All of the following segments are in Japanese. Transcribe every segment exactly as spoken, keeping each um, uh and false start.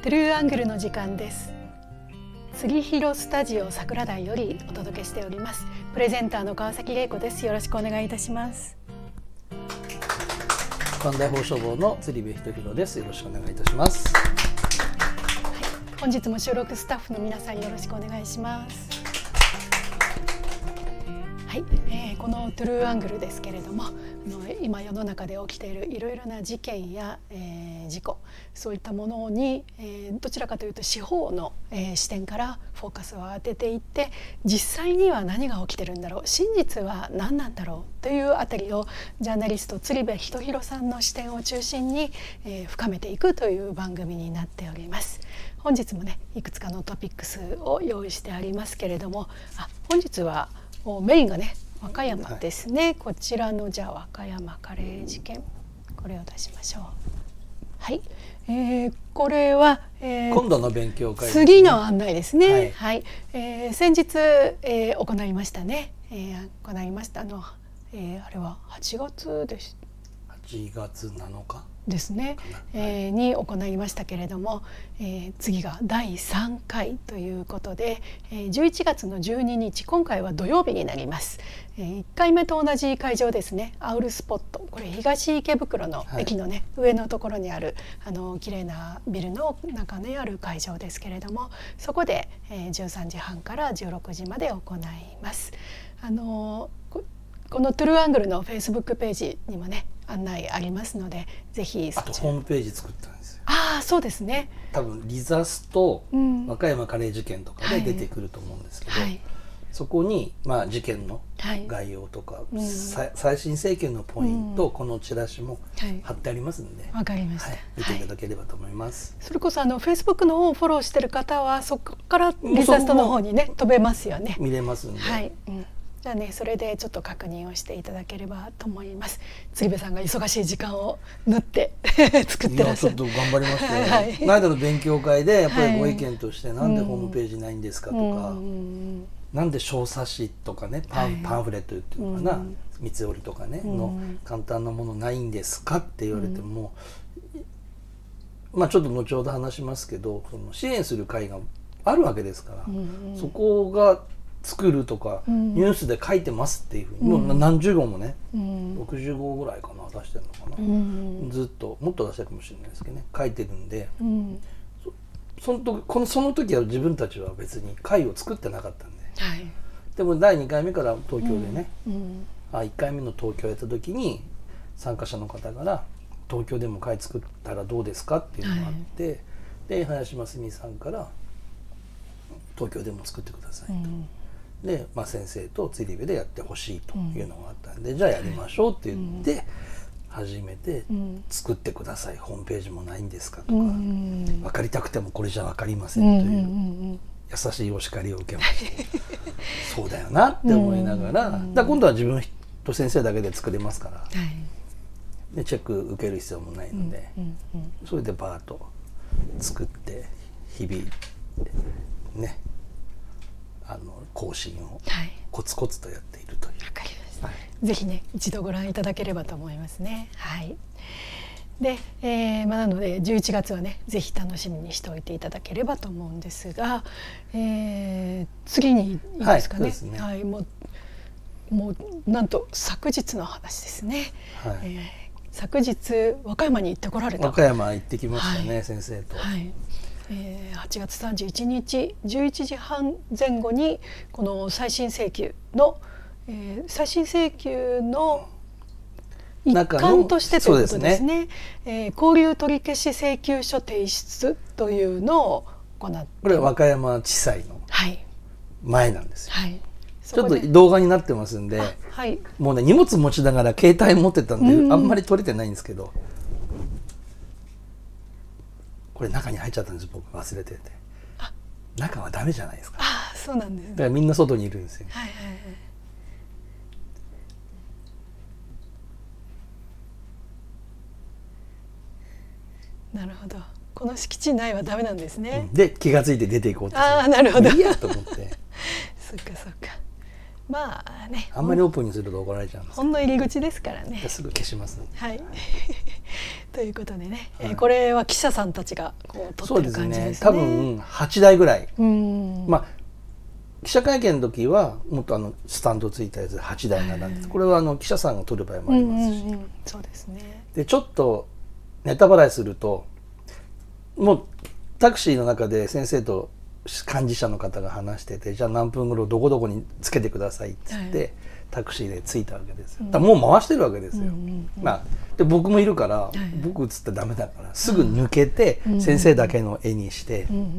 トゥルーアングルの時間です。杉広スタジオ桜台よりお届けしております。プレゼンターの川崎玲子です。よろしくお願いいたします。 関大放送部の釣部仁弘です。よろしくお願いいたします。 はい、本日も収録スタッフの皆さんよろしくお願いします。はい、えー、このトゥルーアングルですけれども、あの今世の中で起きているいろいろな事件や、えー、事故、そういったものに、えー、どちらかというと司法の、えー、視点からフォーカスを当てていって、実際には何が起きてるんだろう、真実は何なんだろうというあたりをジャーナリスト鶴瓶仁弘さんの視点を中心に、えー、深めていくという番組になっております。本日もね、いくつかのトピックスを用意してありますけれども、あ、本日はメインがね、和歌山ですね、はい、こちらのじゃあ和歌山カレー事件、これを出しましょう。はい、えー、これは、えー、 今度の勉強会、ね、 次の案内ですね。はい、はい、えー、先日、えー、行いましたね、えー、行いましたあの、えー、あれははちがつでしはちがつなのかですね、えー、に行いましたけれども、えー、次がだいさんかいということで、えー、じゅういちがつのじゅうににち、今回は土曜日になります。えー、いっかいめと同じ会場ですね、アウルスポット、これ東池袋の駅のね、はい、上のところにあるあの綺麗なビルの中にある会場ですけれども、そこで、えー、じゅうさんじはんからじゅうろくじまで行います。あのここのトゥルーアングルのフェイスブックページにもね、案内ありますので、ぜひそちら。 あとホームページ作ったんですよ。 ああ、そうですね。 多分リザスと和歌山カレー事件とかで出てくると思うんですけど、はい、そこにまあ事件の概要とか、はい、うん、最新政権のポイント、うん、このチラシも貼ってありますので、 わ、はい、かりました、 はい、見ていただければと思います。 はい、それこそあのフェイスブックの方をフォローしてる方はそこからリザストの方にね飛べますよね。 見れますんで。 はい、うん、じゃあね、それでちょっと確認をしていただければと思います。鶴瓶さんが忙しい時間を縫って作ってらっしゃる。 ちょっと頑張りましたよ。はい、この間の勉強会でやっぱりご意見として、はい、なんでホームページないんですかとか、うん、なんで小冊子とかね、パン、はい、パンフレットっていうのかな、うん、三つ折りとかね、うん、の簡単なものないんですかって言われても、うん、まあちょっと後ほど話しますけど、その支援する会があるわけですから、うん、そこが作るとか、うん、ニュースで書いてますっていうふうに、うん、もう何十号もね、うん、ろくじゅうごうぐらいかな、出してるのかな、うん、ずっともっと出してるかもしれないですけどね、書いてるんで、うん、そ, その時このその時は自分たちは別に会を作ってなかったんで、はい、でもだいにかいめから東京でね、うんうん、あいっかいめの東京やった時に参加者の方から東京でも会作ったらどうですかっていうのがあって、はい、で林真澄さんから東京でも作ってくださいと。うん、で、まあ、先生と釣り部でやってほしいというのがあったんで、うん、じゃあやりましょうって言って始めて、うん、作ってください、ホームページもないんですかとか、うん、分かりたくてもこれじゃ分かりませんという優しいお叱りを受けましてそうだよなって思いながら、うん、だ今度は自分と先生だけで作れますから、はい、でチェック受ける必要もないので、うんうんうん、それでバーッと作って日々ね、あの更新をコツコツとやっているという。 わかりました。はい、ぜひね一度ご覧いただければと思いますね。はい。で、えーまあ、なのでじゅういちがつはねぜひ楽しみにしておいていただければと思うんですが、えー、次にいいですかね。はい、そうですね。はい、もうもうなんと昨日の話ですね。はい、えー、昨日和歌山に行ってこられた。 和歌山行ってきましたね、はい、先生と。はい。 えー、はちがつさんじゅういちにちじゅういちじはんぜん後にこの再審請求の、えー、再審請求の一環としてということですね。えー、勾留取消請求書提出というのを行って、 これは和歌山地裁の前なんですよ。はい、ちょっと動画になってますんで、はい、もうね荷物持ちながら携帯持ってたんで、うん、あんまり撮れてないんですけど。これ中に入っちゃったんです、僕忘れてて。中はダメじゃないですか。 ああ、そうなんですね。 だからみんな外にいるんですよ。はいはいはい。なるほど。この敷地内はダメなんですね。 うん、で気が付いて出ていこうと。 ああ、なるほど。 いいやと思って。 そっかそっか。まあね。 あんまりオープンにすると怒られちゃうんです。 ほんの入り口ですからね。 すぐ消します、ね。 はい。 ということでね、はい、えー、これは記者さんたちがこう撮ってる感じですね。 そうですね。多分はちだいぐらい。 うん、 まあ記者会見の時はもっとあのスタンドついたやつではちだいなんです。これはあの記者さんが撮る場合もありますし、うんうんうん、 そうですね。 でちょっとネタバラエすると、もうタクシーの中で先生と幹事社の方が話してて、じゃあ何分頃どこどこにつけてくださいっつって、はい、タクシーで着いたわけですよ。だからもう回してるわけですよ。うんうんうん、まあ、で僕もいるから、はい、僕映ったらダメだからすぐ抜けて、うん、先生だけの絵にして、うんうんうん、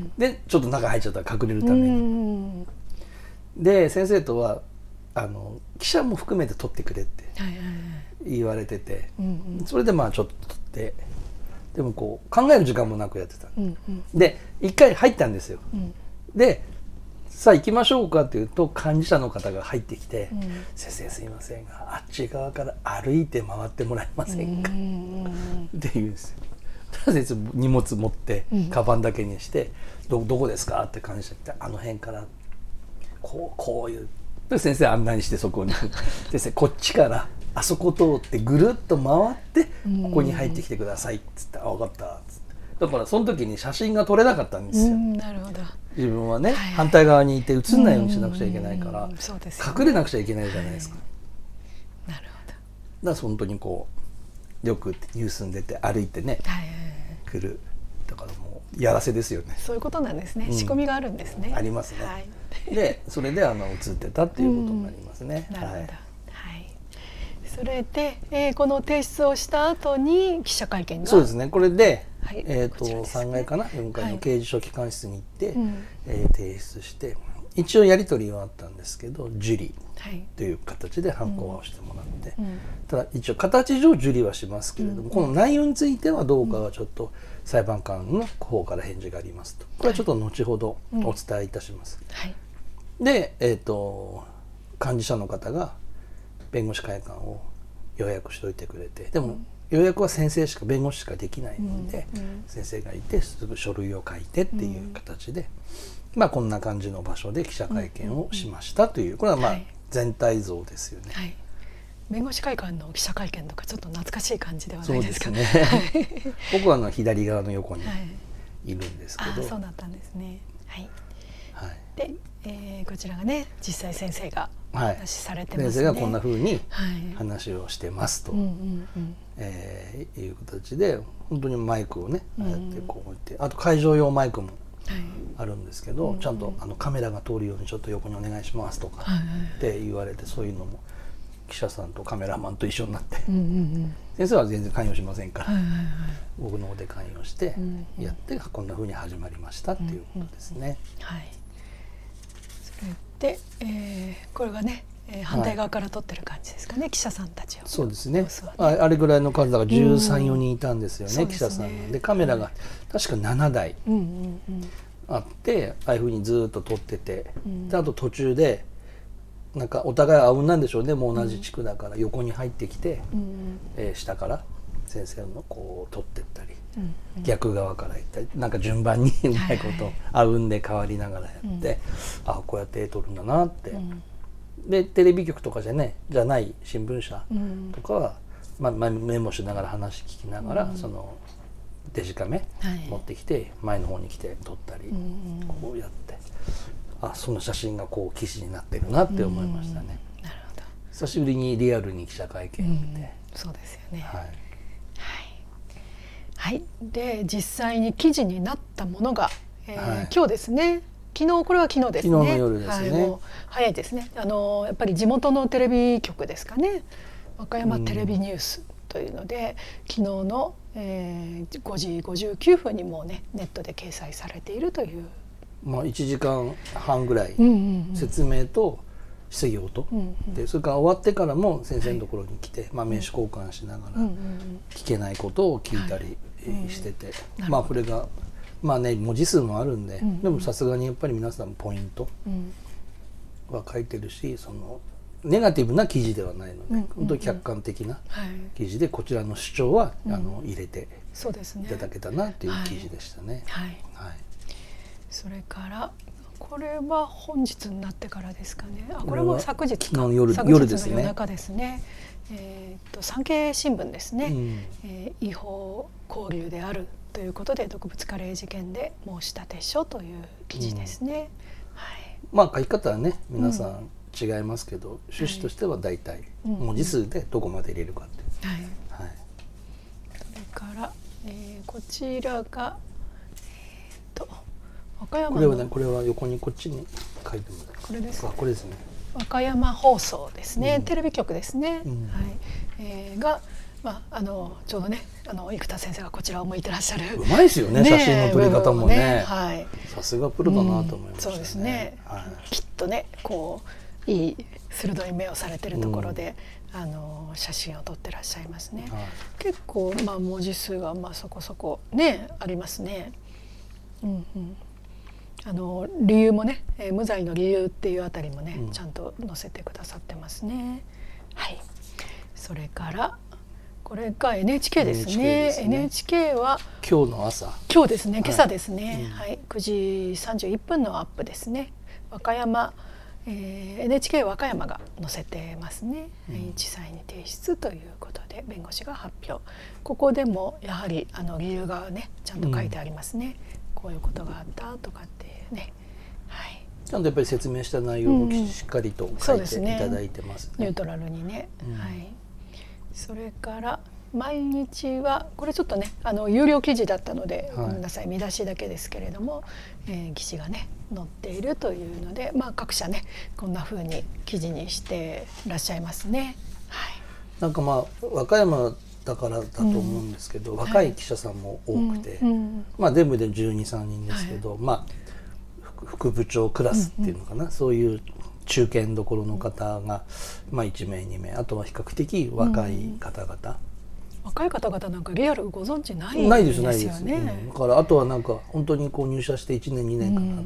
でちょっと中入っちゃったら隠れるために、うんうん、で先生とはあの記者も含めて撮ってくれって言われてて、はいはいはい、それでまあちょっと撮って。でもこう考える時間もなくやってた、うんうん、で一回入ったんですよ、うん、でさあ行きましょうかっていうと幹事社の方が入ってきて、うん、先生すいませんがあっち側から歩いて回ってもらえませんか、うん、って言うんですよ。先生荷物持ってカバンだけにして、うん、ど, どこですかって幹事社ってあの辺からこうこういうで先生案内してそこに先生こっちからあそこ通ってぐるっと回ってここに入ってきてくださいっつって「あ分かった」っつってだからその時に写真が撮れなかったんですよ。 なるほど。自分はね、はいはい、反対側にいて映んないようにしなくちゃいけないから、 そうですよね、 隠れなくちゃいけないじゃないですか、はい、 なるほど。だから本当にこうよくニュースに出て歩いてね、はいはいはい、来るだからもうやらせですよね。 そういうことなんですね、うん、仕込みがあるんですね。 ありますね、はい、でそれであの映ってたっていうことになりますね、 うん、なるほど、はい。それで、えー、この提出をした後に記者会見が。 そうですね。これで、はい、えっと、ね、さんがいかな、よんかいの刑事書記官室に行って、はい、えー、提出して、一応やり取りはあったんですけど、受理という形でハンコを押してもらって、うん、ただ一応形上受理はしますけれども、うん、この内容についてはどうかはちょっと裁判官の方から返事がありますと。これはちょっと後ほどお伝えいたします。はい、で、えっと、幹事社の方が弁護士会館を予約しといてくれて、でも予約は先生しか弁護士しかできないので、うんうん、先生がいてすぐ書類を書いてっていう形で、うん、まあこんな感じの場所で記者会見をしましたという、これはまあ全体像ですよね。はい、 弁護士会館の記者会見とかちょっと懐かしい感じではないですか。 そうですね。僕はあの左側の横にいるんですけど、 はい、あ、そうだったんですね。はい。はい、で、えー、こちらがね実際先生が話されてますね。 先生がこんな風に話をしてますと、えー、いう形で本当にマイクをねああやってこう置いて、あと会場用マイクもあるんですけど、はい、ちゃんとあのカメラが通るようにちょっと横にお願いしますとかって言われて、そういうのも記者さんとカメラマンと一緒になって、うんうんうん、先生は全然関与しませんから、はいはいはい、僕の方で関与してやって、うんうん、こんな風に始まりましたっていうことですね。うんうんうん、はい。 それで、えー、これがね、えー、反対側から撮ってる感じですかね、はい、記者さんたちを。 そうですね。あ, あれぐらいの数だからじゅうさん、よにんいたんですよね、記者さんで。カメラが確かななだいあって、ああいう風にずっと撮ってて、うん、であと途中でなんかお互いあうんなんでしょうね、もう同じ地区だから横に入ってきて、うん、えー、下から先生のこう撮ってったり、うんうん、逆側から行ったり、なんか順番にうまいことあうんで変わりながらやって、はいはい、あこうやって絵撮るんだなって、うん、でテレビ局とかじゃねじゃない新聞社とかは、うん、ままメモしながら話聞きながら、うん、そのデジカメ持ってきて前の方に来て撮ったり、うん、こうやって。あその写真がこう記事になってるなって思いましたね。なるほど。久しぶりにリアルに記者会見を見て、 うん、そうですよね。はい。はい。はい、で実際に記事になったものが、えーはい、今日ですね。昨日これは昨日ですね。 昨日の夜ですね。はい、もう早いですね。あのやっぱり地元のテレビ局ですかね。和歌山テレビニュースというので、うん、昨日の、えー、ごじごじゅうきゅうふんにもねネットで掲載されているという。 まあ、いちじかんはんぐらい説明と質疑応答、うんうん、でそれから終わってからも先生のところに来て、はい、まあ、名刺交換しながら聞けないことを聞いたりしてて、はいうん、まあこれがまあね文字数もあるんで、うん、でもさすがにやっぱり皆さんポイントは書いてるし、そのネガティブな記事ではないので、うんうんうん、本当に客観的な記事でこちらの主張は、はい、あの入れていただけたなっていう記事でしたね。はいはいはい、 それからこれは本日になってからですかね。あ、これも昨日か。 の夜昨日の夜ですね。 夜中ですね。えっと産経新聞ですね。うん、えー、違法交流であるということで毒物カレー事件で申し立て書という記事ですね。うん、はい。 まあ書き方はね皆さん違いますけど、うん、趣旨としては大体文字数でどこまで入れるかっていう。はい。はい。 それから、えー、こちらがえっと和歌山のこれはねこれは横にこっちに書いてもらう。 これです、ね。 あ、これですね。 和歌山放送ですね、うん、テレビ局ですね、うん、はい、えー、が、まあ、あのちょうどねあの生田先生がこちらを向いてらっしゃるうまいですよ ね, ね写真の撮り方も ね, ね、 はい、 さすがプロだなと思いましたね、 うん、そうですね、はい、きっとねこういい鋭い目をされてるところで、うん、あの写真を撮ってらっしゃいますね、はい、結構、まあ、文字数がまあそこそこねありますね、うんうん、あの理由もね、えー、無罪の理由っていうあたりもね、うん、ちゃんと載せてくださってますね。はい。それからこれが エヌエイチケー ですね。エヌエイチケー ですね。エヌエイチケー は今日の朝。 今日ですね。今朝ですね。はい。はい、くじさんじゅういっぷんのアップですね。和歌山、えー、エヌエイチケー 和歌山が載せてますね。うん、地裁に提出ということで弁護士が発表。ここでもやはりあの理由がねちゃんと書いてありますね。うん、こういうことがあったとかってね、はい、 ちゃんとやっぱり説明した内容をしっかりと書いていただいてますね。 うん、ニュートラルにね、うん、はい。それから毎日はこれちょっとねあの有料記事だったので、はい、ごめんなさい見出しだけですけれども、えー、記事がね載っているというので、まあ、各社ねこんな風に記事にしてらっしゃいますね。はい、 なんかまあ和歌山だからだと思うんですけど、うん、若い記者さんも多くて、はい、うん、まあ全部でじゅうに、さんにんですけど、はい、まあ副部長クラスっていうのかな、うんうん、そういう中堅どころの方が、まあ、いちめいにめい、あとは比較的若い方々、うん、 若い方々なんかリアルご存知ないんですよね。ないですないです、うん、 だからあとはなんか本当にこう入社していちねんにねんかなって、うん、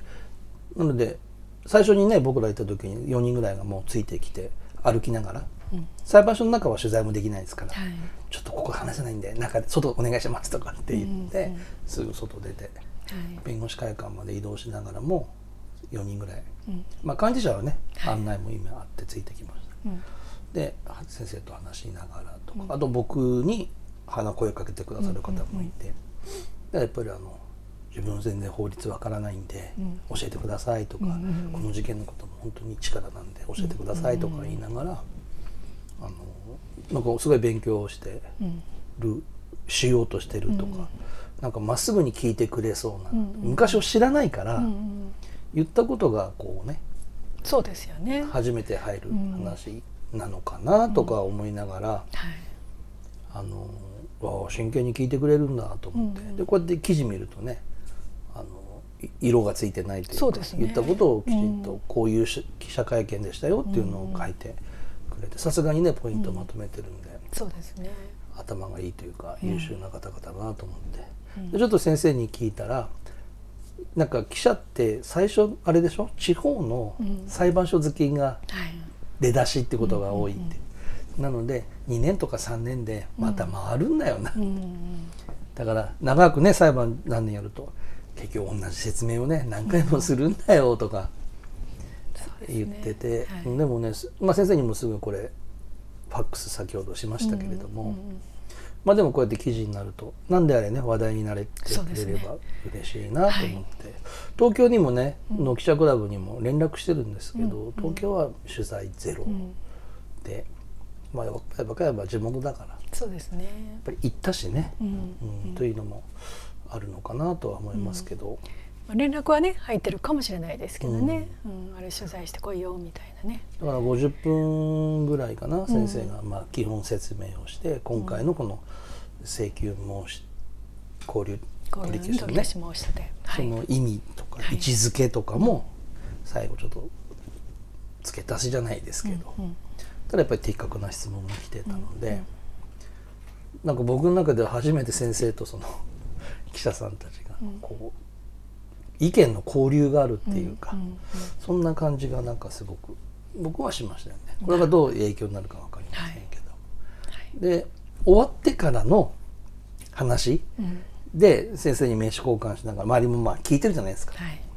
なので最初にね僕ら行った時によにんぐらいがもうついてきて歩きながら、うん、裁判所の中は取材もできないですから、はい、ちょっとここ話せないんで中で外お願いしますとかって言って、うんうん、すぐ外出て、はい、弁護士会館まで移動しながらもよにんぐらい、うん、まあ幹事社はね、はい、案内も今あってついてきました、うん、で先生と話しながらとか、うん、あと僕に鼻声をかけてくださる方もいて、うんうんうん、やっぱりあの自分全然法律わからないんで、うん、教えてくださいとか、うんうんうん、この事件のことも本当に力なんで教えてくださいとか言いながら、うんうんうん、あのなんかすごい勉強をしてる、うん、しようとしてるとか、うんうん、なんかまっすぐに聞いてくれそうな、うんうん、昔を知らないから、うんうん、言ったことがこうね、 そうですよね、 初めて入る話なのかなとか思いながら、うんはい、あの真剣に聞いてくれるんだと思って、うんうん、でこうやって記事見るとねあの色がついてないというか、そうですね、言ったことをきちんとこういう記者会見でしたよっていうのを書いてくれて、さすがにねポイントまとめてるんで、 うん、そうですね、 頭がいいというか優秀な方々だなと思って、うん、でちょっと先生に聞いたら、なんか記者って最初あれでしょ、地方の裁判所好きが出だしってことが多いって、うんうんうん、なのでにねんとかさんねんでまた回るんだよな、うんうん、だから長くね裁判何年やると結局同じ説明をね何回もするんだよとか言ってて、うんねはい、でもね、まあ、先生にもすぐこれファックス先ほどしましたけれども、うんうんうん、まあでもこうやって記事になると何であれね話題になれてくれれば嬉しいなと思って、ねはい、東京にもね、うん、の記者クラブにも連絡してるんですけど、うんうん、東京は取材ゼロで、うん、まあ和歌山は地元だからそうですね、やっぱり行ったしね、うんうん、というのもあるのかなとは思いますけど、 うん、連絡はね入ってるかもしれないですけどね、うんうん、あれ取材してこいよみたいなね、 だからごじゅっぷんぐらいかな、先生がまあ基本説明をして、今回のこの請求申し交流取り消しのね、その意味とか位置づけとかも最後ちょっと付け足しじゃないですけど、うんうん、ただやっぱり的確な質問が来てたので、うんうん、なんか僕の中では初めて先生とその記者さんたちがこう意見の交流があるっていうか、うんうんうん、そんな感じがなんかすごく僕はしましたよね。これがどう影響になるか分かりませんけど、はいはい、で終わってからの話で先生に名刺交換しながら周りもまあ聞いてるじゃないですか、はい、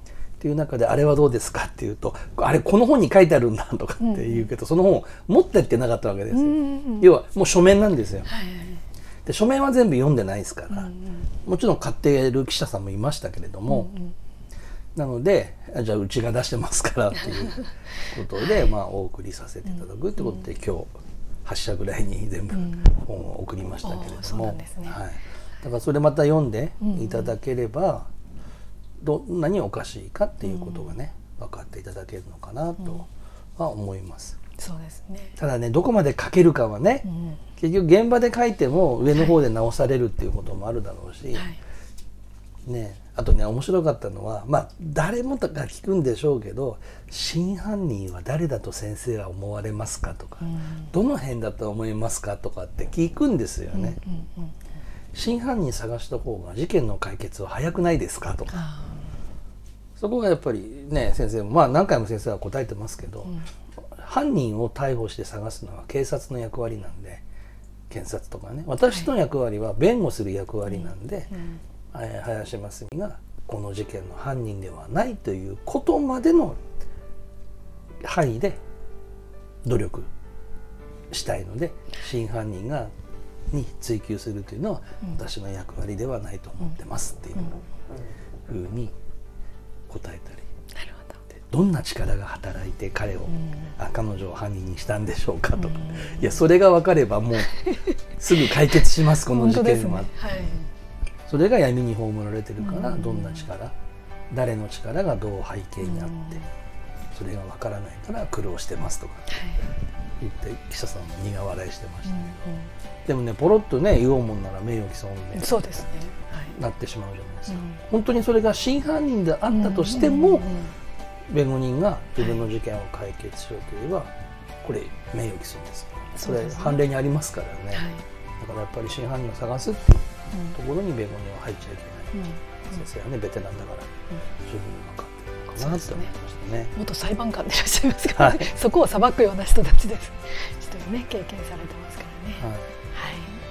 っていう中であれはどうですかっていうと、あれこの本に書いてあるんだとかって言うけど、うん、その本を持ってってなかったわけですよ、うん、要はもう書面なんですよ、はい、で書面は全部読んでないですから、うん、もちろん買っている記者さんもいましたけれども、うん、なのでじゃあうちが出してますからっていうことで、はい、まあお送りさせていただくってことで、うん、今日はっしゃぐらいに全部本を送りましたけれども、うんねはい、だからそれまた読んでいただければ、どんなにおかしいかっていうことがね、分かっていただけるのかなとは思います。 うん、そうですね。 ただね、どこまで書けるかはね、うん、結局現場で書いても上の方で直されるっていうこともあるだろうし、はいね、あとね面白かったのは、まあ誰もが聞くんでしょうけど、真犯人は誰だと先生は思われますかとか、うん、どの辺だと思いますかとかって聞くんですよね。うんうんうん、真犯人探した方が事件の解決は早くないですかとか。そこがやっぱりね、先生もまあ何回も先生は答えてますけど、うん、犯人を逮捕して探すのは警察の役割なんで、検察とかね、私の役割は弁護する役割なんで、はいうん、林真澄がこの事件の犯人ではないということまでの範囲で努力したいので、真犯人がに追及するというのは私の役割ではないと思ってますっていうふうに答えたり、なるほど、どんな力が働いて彼を、うん、あ彼女を犯人にしたんでしょうかとか、うん、いやそれが分かればもうすぐ解決しますこの事件は、ねはい、それが闇に葬られてるから、うん、どんな力、誰の力がどう背景にあって、うん、それが分からないから苦労してますとか言って記者さんも苦笑いしてましたけど、うんうん、でもねポロッとね言おうもんなら名誉毀損でそうですねなってしまうじゃないですか、うん、本当にそれが真犯人であったとしても、うんうんうん、弁護人が自分の事件を解決しようといえば、はい、これ名誉毀損ですから、それ判例にありますからね、はい、だからやっぱり真犯人を探すっていうところに弁護人は入っちゃいけない、うん、先生はねベテランだから十分分かってるのかなと思いましたね。 元裁判官でいらっしゃいますから、ねはい、そこを裁くような人たちです人にね経験されてますからね。はい、はい